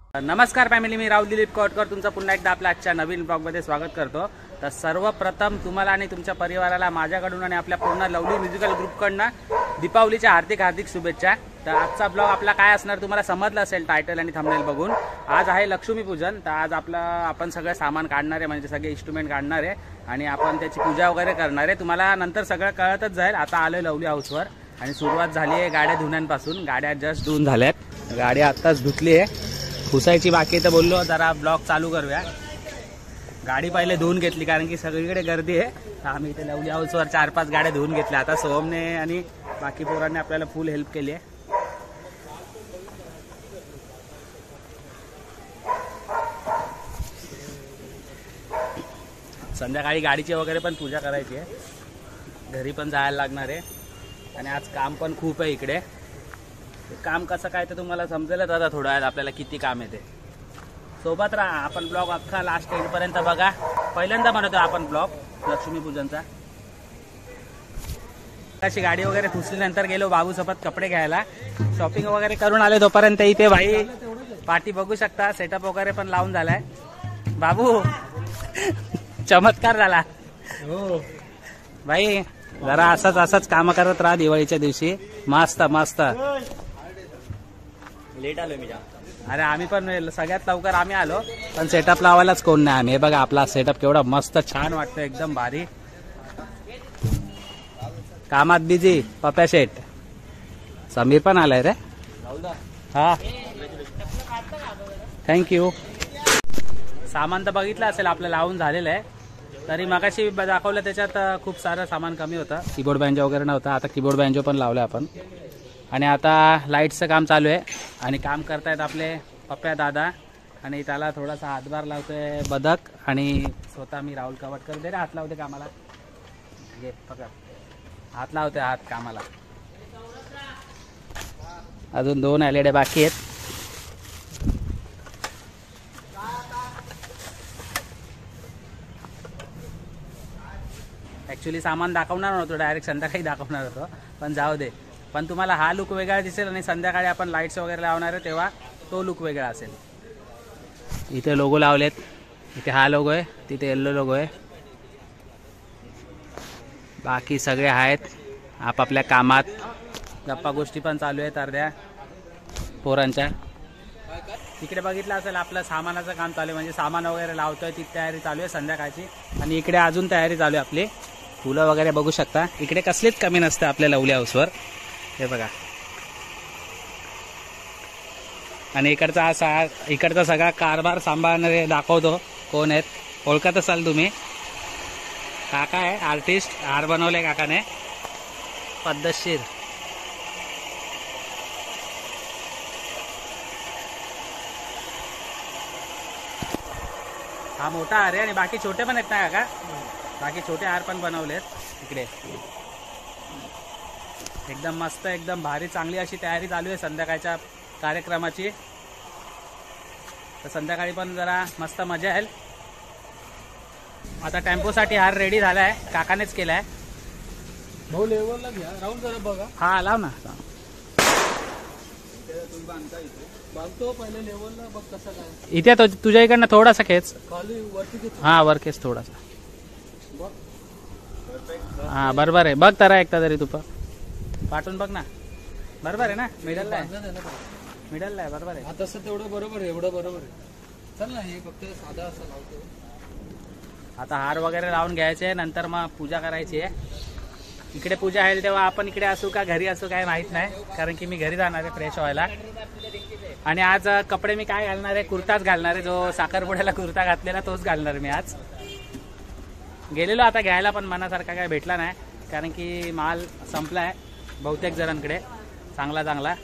नमस्कार फॅमिली, मी राहुल दिलीप कोटकर तुमचं पुन्हा एकदा आपल्या आजच्या नवीन ब्लॉगमध्ये स्वागत करतो। तर सर्वप्रथम तुम्हाला आणि तुमच्या परिवाराला माझ्याकडून आणि आपल्या पूर्ण लवली म्युझिकल ग्रुपकडून दीपावलीच्या हार्दिक शुभेच्छा। तर आजचा ब्लॉग आपला काय असणार तुम्हाला समजलं असेल टायटल आणि थंबनेल बघून। आज आहे लक्ष्मीपूजन। तर आज आपण सगळं सामान काढणार आहे, म्हणजे सगळे इन्स्ट्रुमेंट काढणार आहे आणि आपण त्याची पूजा वगैरे करणार आहे। तुम्हाला नंतर सगळं कळतच जाईल। आता आलोय लवली हाऊसवर आणि सुरुवात झाली आहे गाड्या धुण्यापासून। गाड्या जस्ट धुवून झाल्यात, गाडी आत्ताच धुतली आहे, पुसायची बाकी। तर बोललो जरा ब्लॉग चालू करूया। गाडी पहिले धुवून घेतली कारण की सगळीकडे गर्दी आहे। तर आम्ही इथे लवली हाऊसवर 4-5 गाड्या धुवून घेतल्या। आता सोहमने आणि बाकी पोरांनी आपल्याला फुल हेल्प केली आहे। संध्याकाळी गाडीची वगैरे पण पूजा करायची आहे, घरी पण जायला लागणार आहे आणि आज काम पण खूप आहे इकडे। काम कसं काय ते तुम्हाला समजेलच आता थोड्या वेळात आपल्याला किती काम आहे ते। सोबत राहा, आपण ब्लॉग अख्खा लास्ट एंडपर्यंत बघा। पहिल्यांदा बनवतो आपण ब्लॉग लक्ष्मीपूजनचा। अशी गाडी वगैरे पुसल्यानंतर गेलो बाबूसोबत कपडे घ्यायला, शॉपिंग वगैरे करून आले। तोपर्यंत इथे भाई पार्टी बघू शकता, सेटअप वगैरे पण लावून झालाय। बाबू चमत्कार झाला हो भाई। जरा असंच काम करत राहा दिवाळीच्या दिवशी। मस्त मस्त लेट आलो मी जाम। अरे आम्ही पण सगळ्यात लवकर आम्ही आलो, पण सेटअप लावायलाच कोण नाही आम्ही। हे बघा आपला सेटअप केवढा मस्त छान वाटतं, एकदम भारी। कामात बिझी पप्या शेट। समीर पण आलाय रे। हा थँक्यू। सामान तर बघितलं असेल आपलं लावून झालेलं आहे। तरी मगाशी दाखवलं त्याच्यात खूप सारं सामान कमी होतं, कीबोर्ड बँजो वगैरे नव्हता। आता कीबोर्ड बँजो पण लावलं आपण आणि आता लाईटचं काम चालू आहे आणि काम करतायत आपले पप्या दादा आणि त्याला थोडासा हातभार लावतोय बदक आणि स्वतः मी राहुल कवटकर। दे रे हात लावते कामाला, घे पकड, हात लावते हात कामाला। अजून 2 LED बाकी आहेत। ॲक्च्युली सामान दाखवणार नव्हतो, डायरेक्ट संध्याकाळी दाखवणार होतो, पण जाऊ दे। पण तुम्हाला हा लुक वेगळा दिसेल आणि संध्याकाळी आपण लाईट्स वगैरे लावणार आहे तेव्हा तो लुक वेगळा असेल। इथे लोगो लावलेत, इथे हा लोगो आहे, तिथे येल्लो लोगो आहे। बाकी सगळे आहेत आपापल्या कामात, गप्पा गोष्टी पण चालू आहेत अर्ध्या पोरांच्या। तिकडे बघितलं असेल आपलं सामानाचं काम चालू आहे, म्हणजे सामान वगैरे लावतोय ती तयारी चालू आहे संध्याकाळची। आणि इकडे अजून तयारी चालू आहे आपली, फुलं वगैरे बघू शकता। इकडे कसलीच कमी नसते आपल्या लवली हाऊसवर, हे बघा। आणि इकडचा सगळा कारभार सांभाळणारे दाखवतो कोण आहेत, ओळखत असाल तुम्ही। काका आहे आर्टिस्ट, हार बनवले काकाने पद्धतशीर। हा मोठा हार आहे आणि बाकी छोटे पण आहेत ना काका, बाकी छोटे हार पण बनवलेत इकडे। एकदम मस्त, एकदम भारी, चांगली अशी तयारी चालू आहे संध्याकाळच्या कार्यक्रमाची। तर संध्याकाळी पण जरा मस्त मजा येईल। आता टेम्पोसाठी हार रेडी झालाय, काकानेच केलाय। भाऊ लेवलला घ्या, राहून जरा बघा। हा लाव ना, बांधतो पहिले लेवलला बघ कसं काय। इथे तुझ्या इकडनं थोडासा खेच, खाली वरती घेतो। हा वर खेच थोडासा। हा बरोबर आहे, बघ तरा एकदा तरी तू पाठवून बघ ना, बरोबर आहे ना। मिडलला आहे, मिडलला आहे, बरोबर आहे। हा तसं तेवढं बरोबर आहे, एवढं बरोबर आहे। चल ना, हे फक्त साधा असं लावतो। आता हार वगैरे लावून घ्यायचे, नंतर मग पूजा करायची आहे। इकडे पूजा आहे तेव्हा आपण इकडे असू का घरी असू काय माहित नाही, कारण की मी घरी जाणार आहे फ्रेश व्हायला। आणि आज कपडे मी काय घालणार आहे, कुर्ताच घालणार आहे। जो साखरपुड्याला कुर्ता घातलेला तोच घालणार मी आज। गेलेलो आता घ्यायला, पण मनासारखा काय भेटला नाही, कारण की माल संपला आहे बहुतेक जणांकडे चांगला।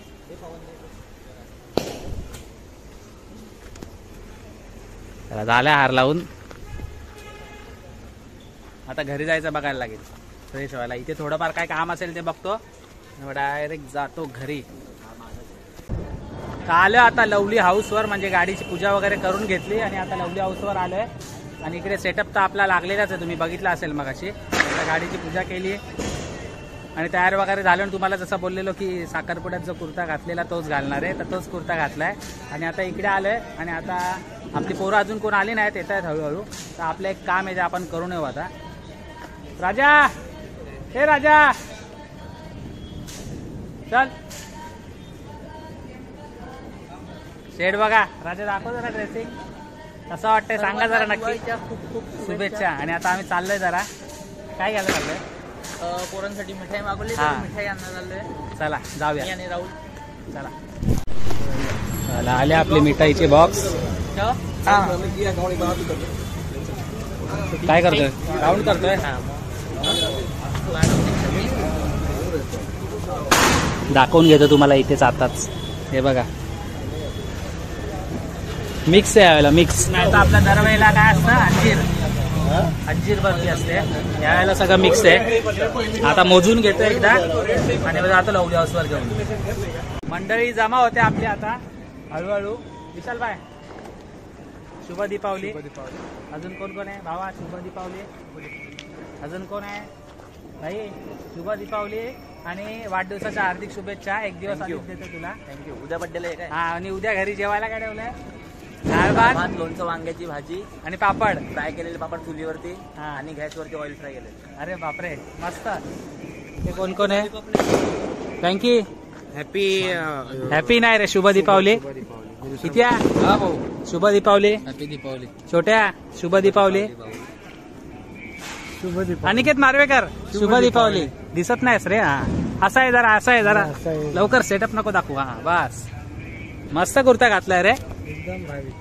त्याला झाला हार लावून, आता घरी जायचं बघायला लागेल फ्रेश व्हायला। इथे थोडंफार काय काम असेल ते बघतो, डायरेक्ट जातो घरी। आलो आता लवली हाऊसवर, म्हणजे गाडीची पूजा वगैरे करून घेतली आणि आता लवली हाऊसवर आलोय। आणि इकडे सेटअप तर आपला लागलेलाच आहे, तुम्ही बघितला असेल मगाशी। आता गाडीची पूजा केली, आणि तयार वगैरे झालं. तुम्हाला जसं बोललेलो की साखरपुड्यात जो कुर्ता घातलेला तोच घालणार आहे, तर तोच कुर्ता घातलाय. आणि आता इकडे आलोय आणि आता आपली पोरं अजून कोण आली नाहीत, येत आहेत हळूहळू. तर आपलं एक काम आहे जे आपण करून येऊ आता. राजा, हे राजा चल. शेड बघा, राजा दाखव जरा ड्रेसिंग कसं वाटतंय सांगा जरा नक्की. खूप खूप शुभेच्छा. आणि आता आम्ही चाललोय जरा, काय घ्यायला चाललोय? पोरांसाठी मिठाई मागवली, हा. मिठाई आणणार आलोय. चला जाऊया. मी आणि राहुल. चला चला, आले आपले मिठाईचे बॉक्स. काय करतोय? राऊंड करतोय. दाखवून घेतो तुम्हाला इथेच आताच. हे बघा, मिक्स आहे यावेळेला, मिक्स. नाही तर आपल्या दरवेळेला काय असतं, अंजीर बर्फी असते. यावेळेला सगळं मिक्स आहे. आता मोजून घेतो एकदा आणि जातो लवली हाऊसवर घेऊन. मंडळी जमा होते आपली आता हळूहळू. विशाल बाय, शुभ दीपावली. अजून कोण कोण आहे भावा? शुभ दीपावली. अजून कोण आहे भाई? शुभ दीपावली आणि वाढदिवसाच्या हार्दिक शुभेच्छा. एक दिवस आधी देतो तुला. थँक्यू. उद्या बड्डेला आहे काय? हा, आणि उद्या घरी जेवायला काय ठेवलंय? डाळ भात, लोणचं, वांग्याची भाजी आणि पापड. फ्राय केलेले पापड चुलीवरती हा. आणि गॅसवरती ऑइल फ्राय केले. अरे बापरे, मस्त. ते कोण कोण आहे? थँक्यू. हॅपी नाही रे, शुभ दीपावली. किती शुभ दीपावली. हॅपी दीपावली. छोट्या शुभ दीपावली. अनिकेत मारवेकर शुभ दीपावली. दिसत नाहीस रे. हा, असं आहे जरा, असं आहे जरा. लवकर सेटअप नको दाखवू. हा बस, मस्त कुर्ता घातलाय रे. एकदम भारी.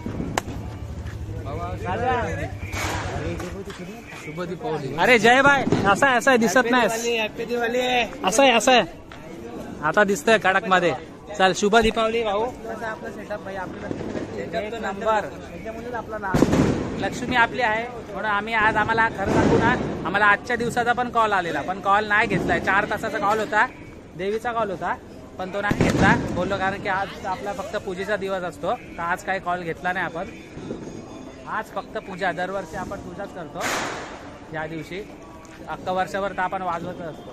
शुभ दीपावली. अरे जय बाय, असं आहे, असं आहे, दिसत नाहीस. हॅपी दिवाळी. असं आहे, असं आहे. आता दिसतंय कडक मध्ये. चल, शुभ दीपावली भाऊ. आपला सेटअप भाई, एक नंबर. त्याच्यामुळेच आपला नाव लक्ष्मी आपली आहे. म्हणून आम्ही आज, आम्हाला खरं सांगू ना, आम्हाला आजच्या दिवसाचा पण कॉल आलेला, पण कॉल नाही घेतलाय. 4 तासाचा कॉल होता, देवीचा कॉल होता, पण तो नाही घेतला. बोललो कारण की आज आपला फक्त पूजेचा दिवस असतो, तर आज काही कॉल घेतला नाही आपण. आज फक्त पूजा. दरवर्षी आपण पूजाच करतो या दिवशी. अख्खा वर्षभर तर आपण वाजवतच असतो.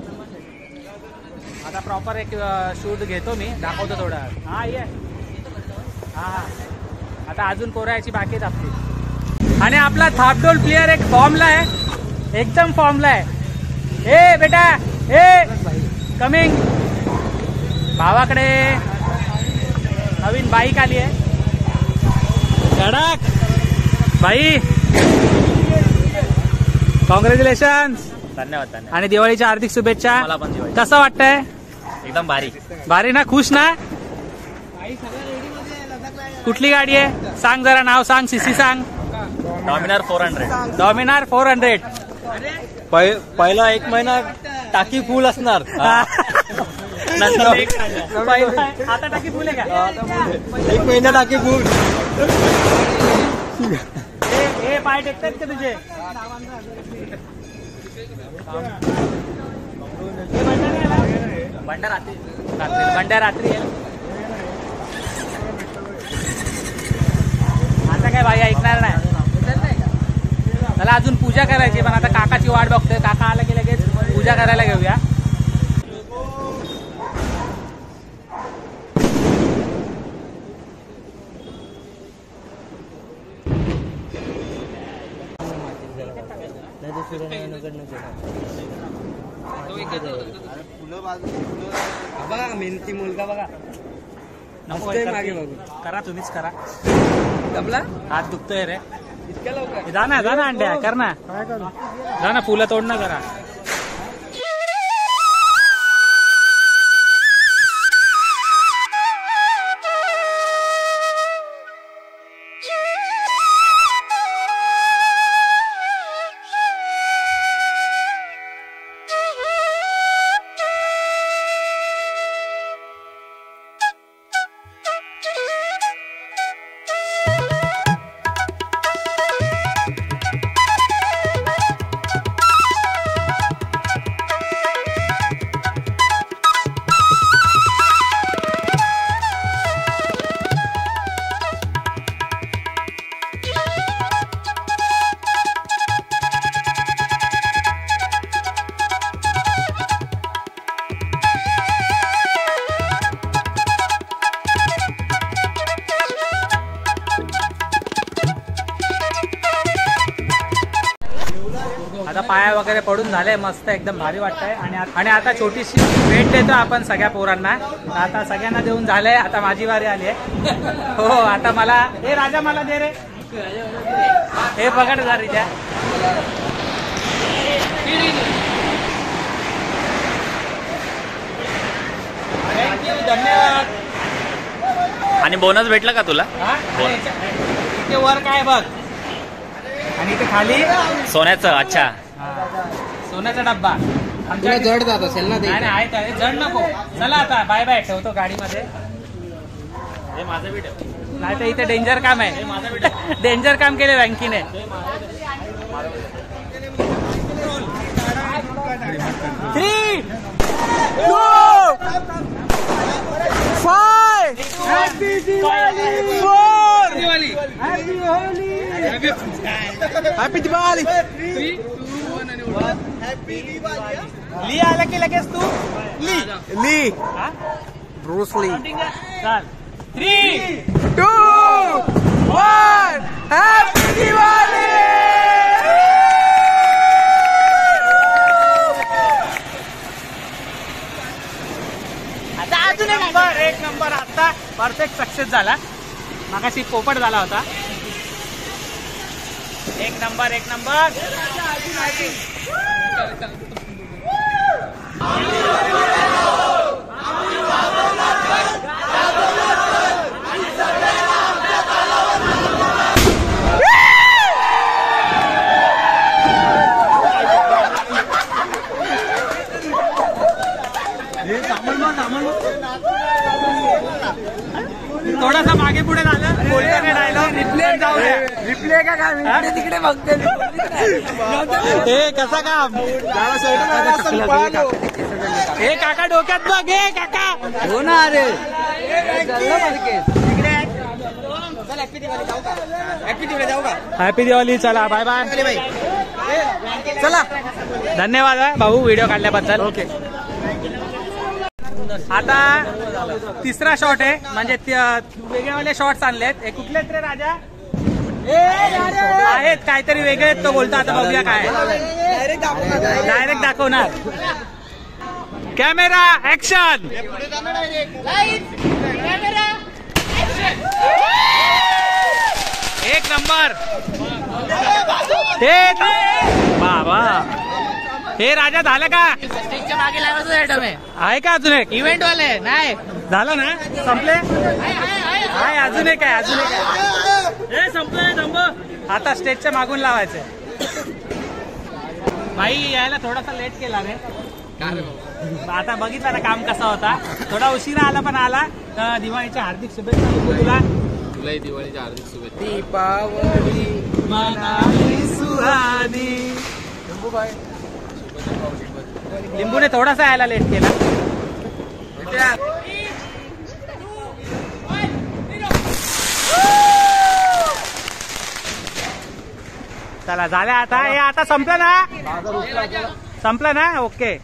आता प्रॉपर एक शूट घेतो मी, दाखवतो थोडं. हा ये. हा, आता अजून कोरायची बाकी आहेत आपली. आणि आपला थापडोल प्लेअर एक फॉर्मला आहे, एकदम फॉर्मला आहे. ए बेटा, ए कमिंग. भावाकडे नवीन बाईक आली आहे, कडक बाई. कॉंग्रॅच्युलेशन. धन्यवाद. आणि दिवाळीच्या हार्दिक शुभेच्छा. मला पण दिवाळी. कसं वाटतंय? एकदम भारी. भारी ना? खुश ना? कुठली गाडी आहे सांग जरा, नाव सांग, सीसी सांग. डॉमिनार 400. डॉमिनार 400. पहिला 1 महिना टाकी फुल असणार. नंतर आता टाकी फुल आहे का? 1 महिना टाकी फुल. हे पाय टेकतात का तुझे? बंडा रात्री, बंडा रात्री आहे. आता काय भाई ऐकणार नाही. मला अजून पूजा करायची, पण आता काकाची वाट बघतोय. काका आला की लगेच पूजा करायला घेऊया. मेहनती मुलगा बघा. नको मागे बघू. करा, तुम्हीच करा. दबला हात दुखतोय रे. इतक्या लवकर. जा ना अंड्या, कर ना. जा ना, फुलं तोड ना जरा. पाया वगैरे पडून झाले मस्त एकदम भारी वाटतंय आणि आता छोटीशी भेट देतो आपण सगळ्या पोरांना. आता सगळ्यांना देऊन झालंय, आता माझी वारी आली आहे. हो आता मला हे राजा मला दे रे, हे पकड जा रिजा. थँक्यू, धन्यवाद. आणि बोनस भेटला का तुला? इथे वर काय बघ आणि इथे खाली सोन्याचं. अच्छा, सोन्याचा डब्बा. तुला जड जात असेल ना ते. नाही आहे का जड नको. चला आता बाय बाय, ठेवतो गाडीमध्ये. हे माझं बी ठेव. नाही तर इथे डेंजर काम आहे. डेंजर काम केले बँकीने. 3, 2, 5. Happy Diwali. 4. Happy Holi. Happy Diwali. 3, 2, 1 Happy Diwali. ली आला की लगेच तू ली ब्रूस ली. चल 3, 2, 1 Happy Diwali. आता अजून एक नंबर आता परफेक्ट सक्सेस झाला. मागाशी पोपट झाला होता. एक नंबर. थोडासा मागे पुढे झालं. बोलताना डायलॉग रिप्ले का काय तिकडे बघते. हे कसा काम. हे काका डोक्यात बघ. हे काका हो ना. अरे हॅपी दिवाळी. चला बाय बाय. चला धन्यवाद भाऊ व्हिडिओ काढल्याबद्दल. ओके. आता तिसरा शॉट आहे म्हणजे वेगळेवाले शॉट्स आणलेत. हे कुठले रे राजा? आहेत काहीतरी वेगळे तो बोलतो. आता बघूया काय डायरेक्ट दाखवणार. Camera action. एक नंबर. हे बाबा हे राजा झालं का? स्टेजच्या मागे लावायचं आयटम आहे का अजून एक? इव्हेंट वाले नाही झालं ना? संपले? आहे अजून एक आहे. हे संपलंय. थांब आता स्टेजच्या मागून लावायचंय. भाई यायला थोडासा लेट केला रे. आता बघितलं ना काम कसा होता. थोडा उशिरा आला पण आला. दिवाळीच्या हार्दिक शुभेच्छा तुला. तुलाही दिवाळीच्या हार्दिक शुभेच्छा. दीपावली मनाली सुहानी. लिंबूने थोडासा यायला लेट केला. चला झाल्या आता. हे आता संपलं ना? ओके.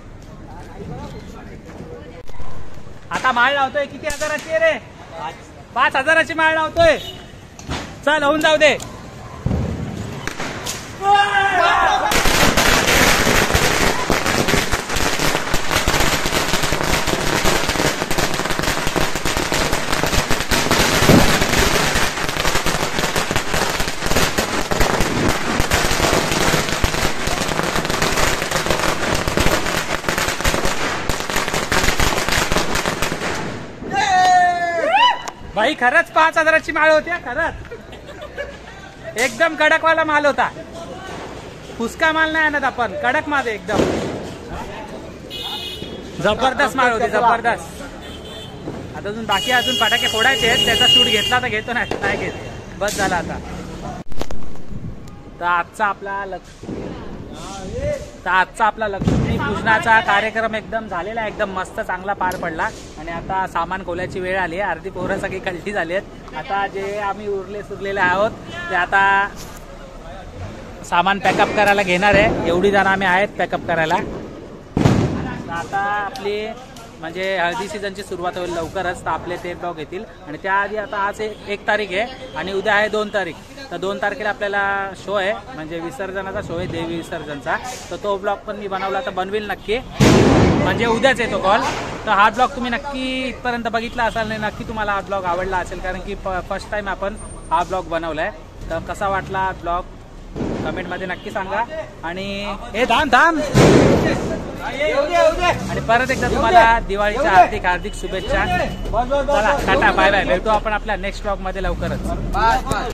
आता माळ लावतोय. किती हजाराची आहे रे? 5,000ची माळ लावतोय. चल होऊन जाऊ दे. भाई खरंच 5,000ची माळ होती. खरंच एकदम कडकवाला माल होता. फुसका माल नाही आणत आपण. कडक माल एकदम जबरदस्त माळ होती. जबरदस्त. आता अजून बाकी अजून फटाके फोडायचे आहेत. त्याचा शूट घेतला तर घेतो, नाही घेत. बस झाला आता. तर आजचा आपला लक्ष्मी पूजनाचा कार्यक्रम एकदम झालेला आहे. एकदम मस्त चांगला पार पडला. आणि आता सामान खोल्याची वेळ आली आहे. अर्धी पोरं सगळी कल्टी झाली आहेत. आता जे आम्ही सुरलेले आहोत ते आता सामान पॅकअप करायला घेणार आहे. एवढी जण आम्ही आहेत पॅकअप करायला. आता आपली म्हणजे हळदी सीझनची सुरुवात होईल लवकरच. तर आपले ते ब्लॉग येतील. आणि त्याआधी आता आज 1 तारीख आहे आणि उद्या आहे 2 तारीख. तर 2 तारखेला आपल्याला शो आहे, म्हणजे विसर्जनाचा शो आहे, देवी विसर्जनचा. तर तो ब्लॉग पण मी बनवला, तर बनवेल नक्की, म्हणजे उद्याच येतो कॉल. तर हा ब्लॉग तुम्ही नक्की इथपर्यंत बघितला असाल, नाही नक्की तुम्हाला हा ब्लॉग आवडला असेल, कारण की फर्स्ट टाइम आपण हा ब्लॉग बनवलाय. तर कसा वाटला ब्लॉग कमेंटमध्ये नक्की सांगा. आणि हे धाम आणि परत एकदा तुम्हाला दिवाळीच्या हार्दिक हार्दिक शुभेच्छा. चला टाटा बाय बाय, भेटू आपण आपल्या नेक्स्ट ब्लॉग मध्ये लवकरच.